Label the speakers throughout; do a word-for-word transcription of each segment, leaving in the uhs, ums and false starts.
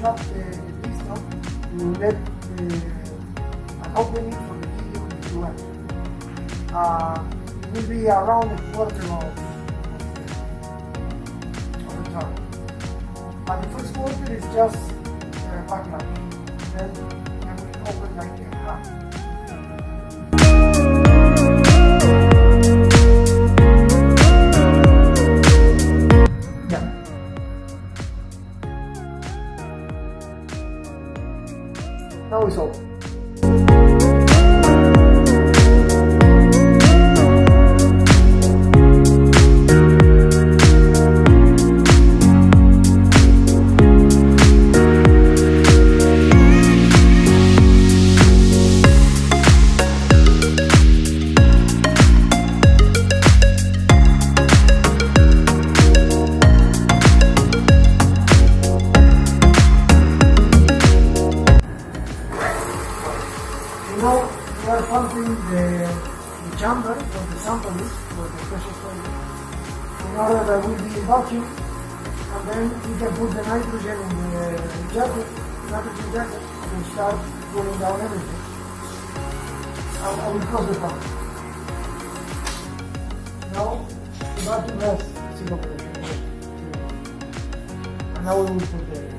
Speaker 1: push up the, the piston to let the, an opening for the helium to enter. Uh, it will be around a quarter of, of the turn. But the first quarter is just uh, backlight. Then, then we open like a half. Now it's open. Now we are pumping the, the chamber or the sample is for the pressure storage in order that we be in vacuum, and then we can put the nitrogen in the jacket, nitrogen jacket, and start cooling down everything. And I will close the pump. Now the vacuum has zero pressure. And now we will put the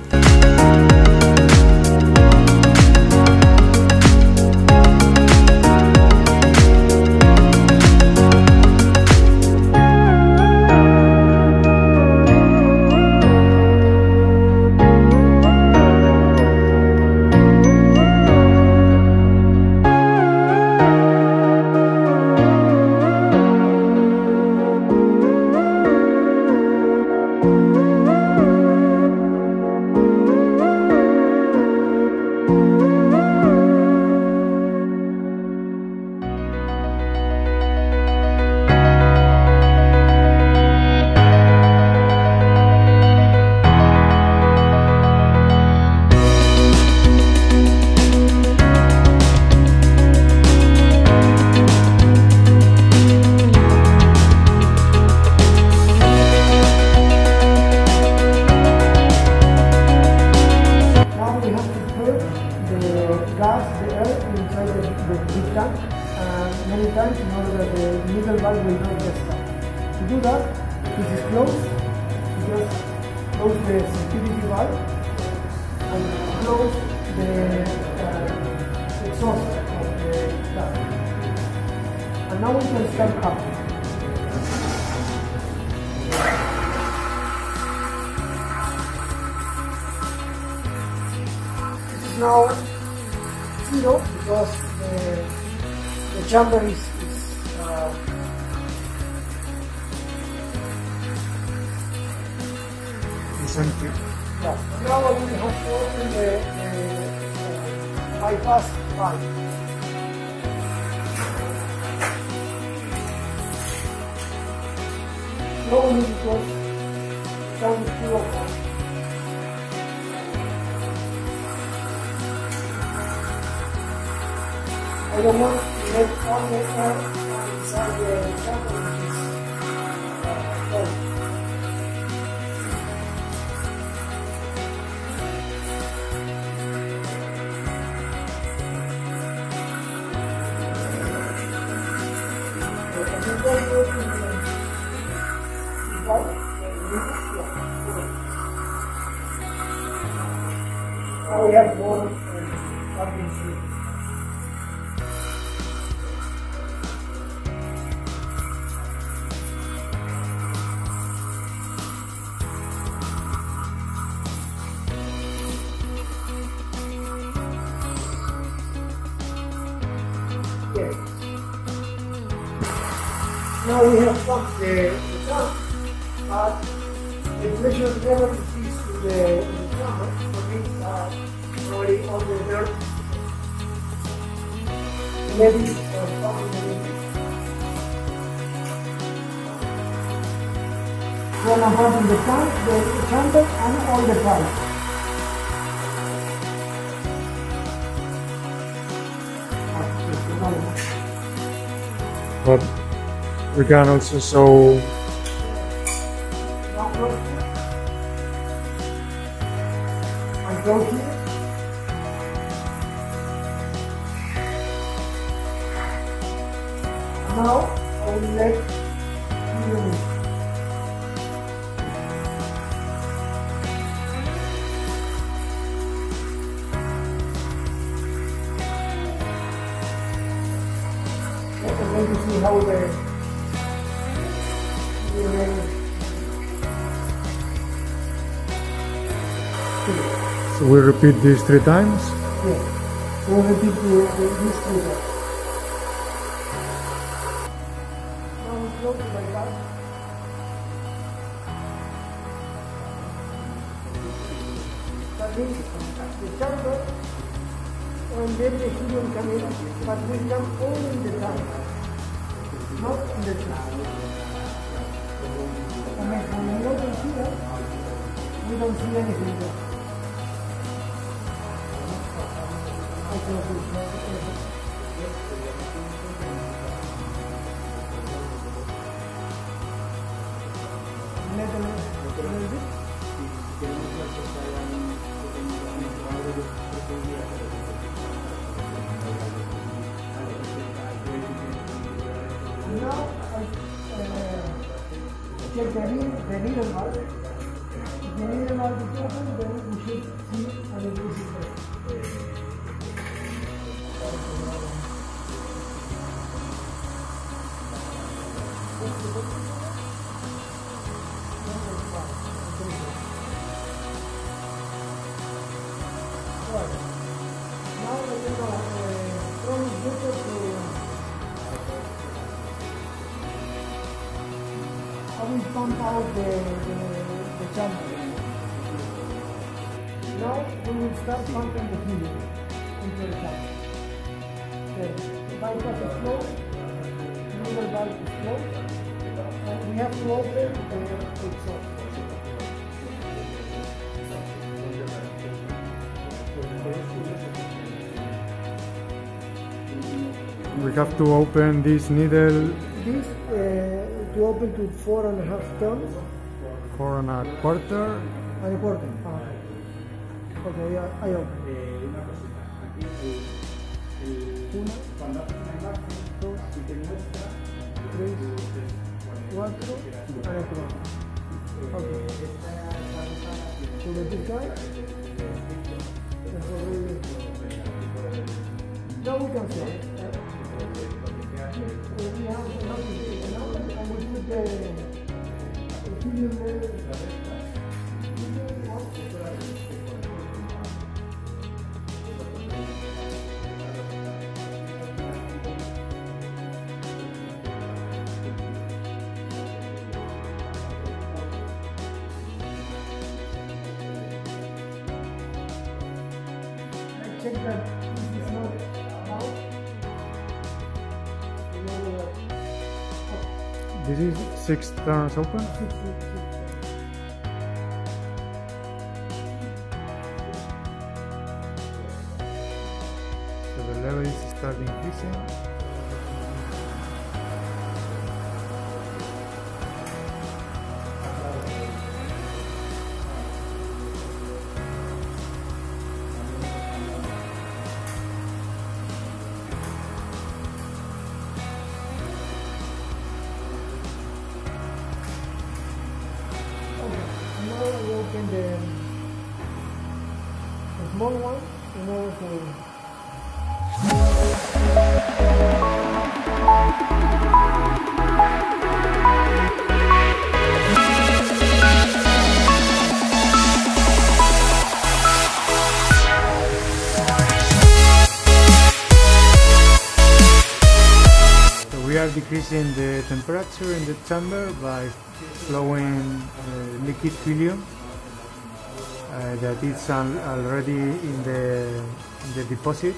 Speaker 1: many times in order that the middle valve will not get stuck. To do that, this is closed. You just close the sensitivity valve and close the uh, exhaust of the gas. And now we can start pumping. This is now zero because the The chamber is, is uh,
Speaker 2: it's empty.
Speaker 1: Yeah. Now we have to open the, the uh, bypass valve. Slowly because some fuel of that. I don't want to let all the air inside the chamber, which is uh, cold. So, as you go through the valve, now we have more uh, pumping fluid. Now we have pumped the, the tank, but the pressure never increased to the, the chamber, so it means uh, probably all the dirt maybe or pumping the engine. So I'm pumping the tank, the, the chamber, and all the pipes.
Speaker 2: But we can also show
Speaker 1: go here. Now I will let helium in. I'm going to see how the
Speaker 2: So we repeat this three times?
Speaker 1: Yeah, so we repeat the, the, this three times. Now we close it like that. That means the chamber and then the helium come in, but we come only in the chamber, not in the tube. And when we open here, we don't see anything there. Let me now I uh, check the needle, the needle mark. If the needle mark is open, then we should see an increase there. Pump out the, the, the chamber. Now we will start pumping the helium into the chamber. The bypass is closed, the middle valve is closed, and we have to open the exhaust.
Speaker 2: We have to open this needle.
Speaker 1: This uh, to open to four and a half tons.
Speaker 2: Four and a quarter.
Speaker 1: And a quarter. Ah, okay, I, I open. Una, dos, tres, cuatro, and a quarter. Okay. So let this guy. Now we can see it. We have another and we put the helium level. Check that this is not out.
Speaker 2: This is six turns open?
Speaker 1: Six, six, six.
Speaker 2: So the level is starting increasing.
Speaker 1: open the, the small one in order to
Speaker 2: we are decreasing the temperature in the chamber by flowing uh, liquid helium uh, that is al already in the, in the deposit.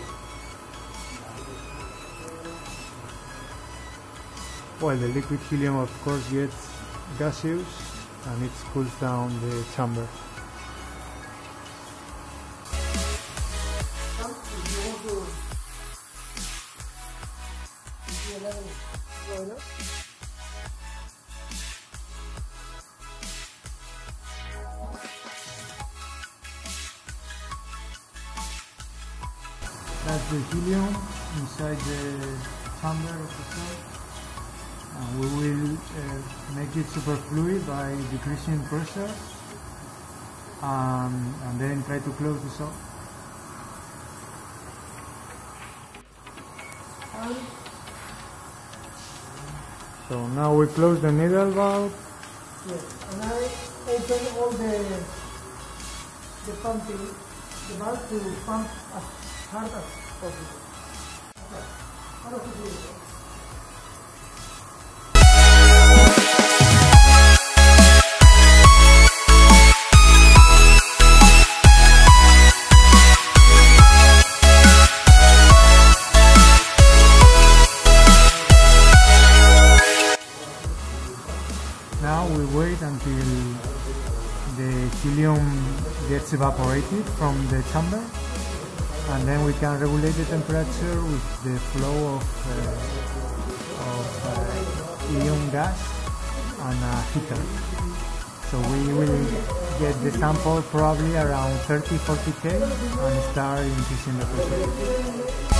Speaker 2: Well, the liquid helium of course gets gaseous and it cools down the chamber. That's the helium inside the chamber of the cell. And we will uh, make it superfluid by decreasing pressure um, and then try to close the cell. So now we close the needle valve.
Speaker 1: Yes, and I open all the the pumping, the valve to pump as hard as possible. Okay. How does it do?
Speaker 2: Now we wait until the helium gets evaporated from the chamber, and then we can regulate the temperature with the flow of, uh, of uh, helium gas and a heater. So we will get the sample probably around thirty to forty K and start increasing the pressure.